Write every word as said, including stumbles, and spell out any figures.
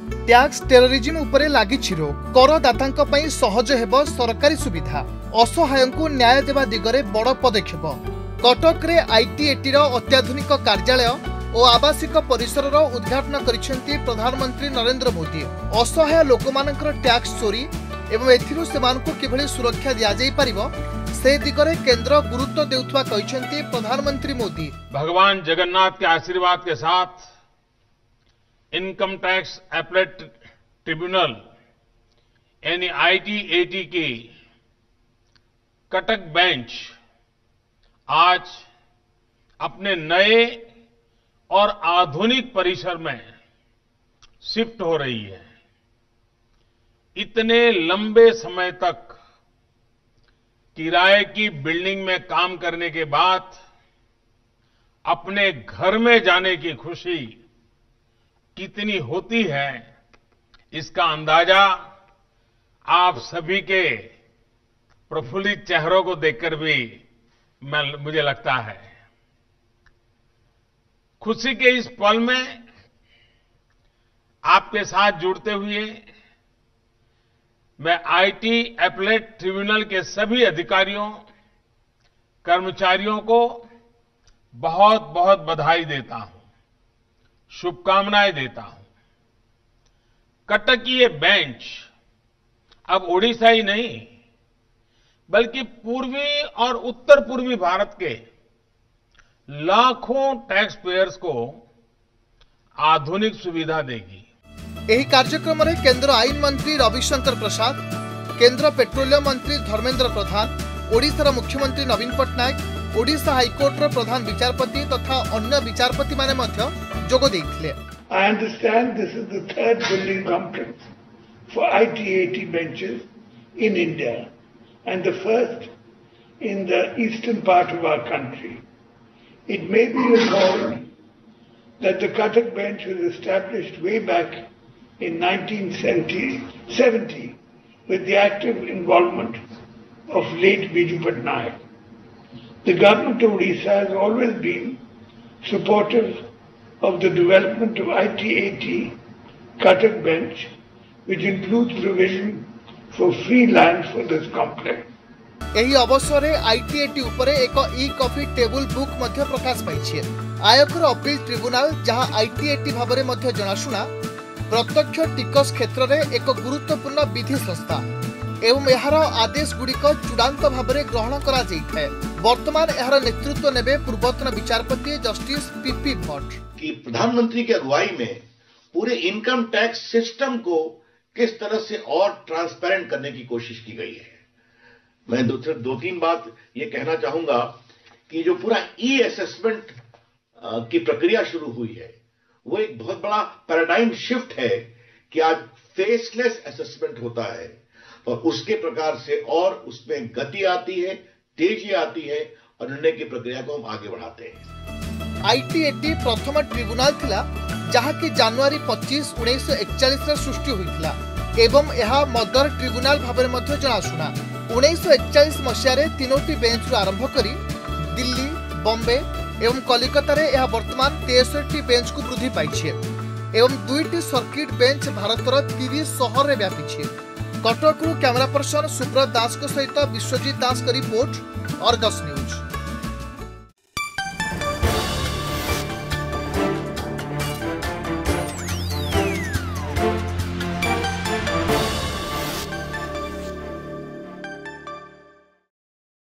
Tax terrorism उपरे लागिछि रोक करदातांक पई सहज हेबो सरकारी सुविधा असहायंकु न्याय देवा दिगरे बड़ पदक्षेप कटक रे आईटीएटी रो अत्याधुनिक कार्यालय और आवासिक परिसर रो उद्घाटन करिसेंती प्रधानमंत्री नरेंद्र मोदी असहाय लोकमानकर टैक्स चोरी एवं एथिरु सेमानकु किभली सुरक्षा दिया जाई परिबो से दिगरे केंद्र गुरुत्व देउथवा कहिसेंती प्रधानमंत्री मोदी। भगवान जगन्नाथ के आशीर्वाद के साथ इनकम टैक्स एपलेट ट्रिब्यूनल यानी आईटीएटी की कटक बेंच आज अपने नए और आधुनिक परिसर में शिफ्ट हो रही है। इतने लंबे समय तक किराए की बिल्डिंग में काम करने के बाद अपने घर में जाने की खुशी कितनी होती है, इसका अंदाजा आप सभी के प्रफुल्लित चेहरों को देखकर भी मैं मुझे लगता है। खुशी के इस पल में आपके साथ जुड़ते हुए मैं आईटी एपलेट ट्रिब्यूनल के सभी अधिकारियों कर्मचारियों को बहुत बहुत बधाई देता हूं, शुभकामनाएं देता हूं। कटक की ये बेंच अब ओडिशा ही नहीं बल्कि पूर्वी और उत्तर पूर्वी भारत के लाखों टैक्स पेयर्स को आधुनिक सुविधा देगी। एही कार्यक्रम में केंद्र आईन मंत्री रविशंकर प्रसाद, केंद्र पेट्रोलियम मंत्री धर्मेंद्र प्रधान, ओडिशार मुख्यमंत्री नवीन पट्टनायक, ओडिशा हाईकोर्ट प्रधान विचारपति तथा अन्य विचारपति माने मध्य जोग देइथिले। I understand this is the third building complex for I T A T benches in India and the first in the eastern part of our country. It may be recalled that the Cuttack bench was established way back in nineteen seventy with the active involvement of late Biju Patnaik. The government of Odisha has always been supportive of the development of I T A T Cuttack bench, which includes provision for free land for this complex. एही अवसर में ITAT उपरे एक ई coffee table book मध्य प्रकाश पाइछे। आयकर अपील ट्रिब्यूनल जहां आईटीएटी भाबरे मध्य जनाशुना प्रत्यक्ष टिकस क्षेत्र में एक गुरुत्वपूर्ण विधि संस्था एवं यार आदेश गुड़िक चूड़ांत भाबरे ग्रहण करा जाइए। वर्तमान यार नेतृत्व नेबे पूर्वतन विचारपति जस्टिस पीपी भट्ट। कि प्रधानमंत्री की अगुवाई में पूरे इनकम टैक्स सिस्टम को किस तरह से और ट्रांसपेरेंट करने की कोशिश की गई है। मैं दो, दो तीन बात ये कहना चाहूंगा कि जो पूरा ई असेसमेंट की प्रक्रिया शुरू हुई है वो एक बहुत बड़ा पैराडाइम शिफ्ट है कि आज फेसलेस असेसमेंट होता है और उसके प्रकार से और उसमें गति आती है, तेजी आती है और निर्णय की प्रक्रिया को हम आगे बढ़ाते हैं। आईटीएटी प्रथम ट्रिब्यूनल थिला जहा कि जनवरी पच्चीस उन्नीस एकचालीस सृष्टि होइथिला एवं यह मदर ट्रिब्यूनल भाबरे मध्य जनाशुना। उन्नीस एकचालीस मसीह तीनोटी बेंच आरंभ करी दिल्ली, बॉम्बे एवं कलिकता रे यह वर्तमान तेसठी बेंच को वृद्धि पाई एवं दुईटी सर्किट बेंच भारतर तीस सहर में व्यापी। कटक कैमरा पर्सन सुब्रत दास सहित विश्वजीत दास का रिपोर्ट, अर्गस न्यूज।